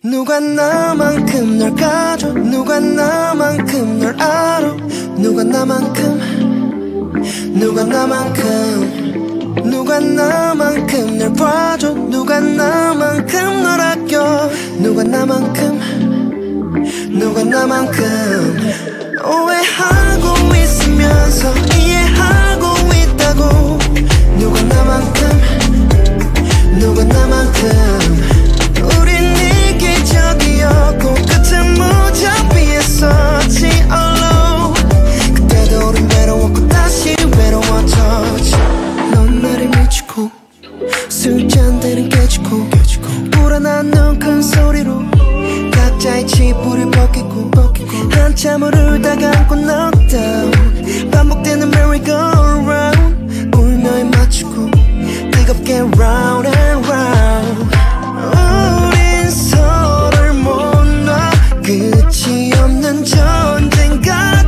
누가 나만큼 널 가져 누가 나만큼 널 알아 누가 나만큼 누가 나만큼 누가 나만큼 널 봐줘 누가 나만큼 널 아껴 누가 나만큼 누가 나만큼 오해하고 있으면서 이해하고 있다고 누가 나만큼 누가 나만큼 우린 이기적이었고 끝은 무자비했었지 alone 그때도 우린 외로웠고 다시 외로워졌지 넌 나를 미치고 술잔대는 깨지고 불안한 눈 큰 소리로 각자의 치부를 벗기고 한참을 울다가 안고 knockdown 반복되는 merry-go-round 울며에 맞추고 뜨겁게 round and round 우린 서로를 못 놔 끝이 없는 전쟁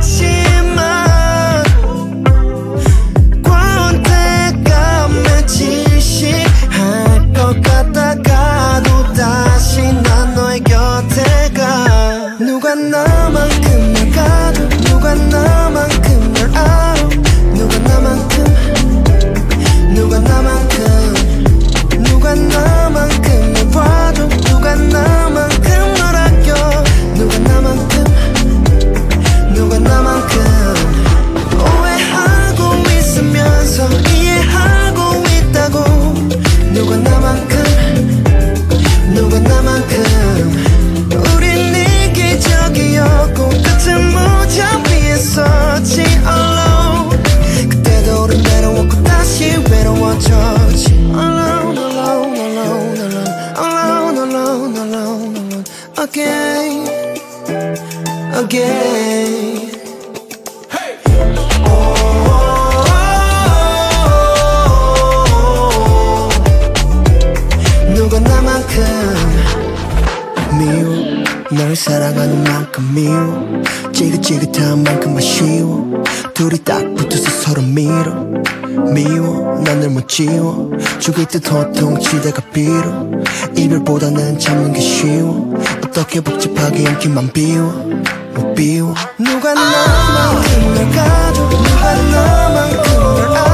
같지만 권태감에 질식할 것 같다가도 다시 난 너의 곁에 가 누가 나만큼 널 가져 누가 나만큼 널 알아 누가 나만큼 누가 나만큼 누가 나만큼 널 봐줘 누가 나만큼 널 아껴 누가 나만큼 누가 나만큼 오해하고 있으면서 이해하고 있다고 누가 나만큼 누가 나만큼 우린 이기적이었고 끝은 무자비했었지 alone 그때도 우린 외로웠고 다시 외로워졌지 alone alone alone alone alone alone alone again again 누가 나만큼 미워 널 사랑하는 만큼 미워 지긋지긋한 만큼 아쉬워 둘이 딱 붙어서 서로 밀어 미워 넌 못 지워 죽을 듯 호통치다가 빌어 이별보다는 참는 게 쉬워 어떻게 복잡하게 연기만 비워 못 비워 누가 나만큼 널 가져 누가 나만큼 널 알아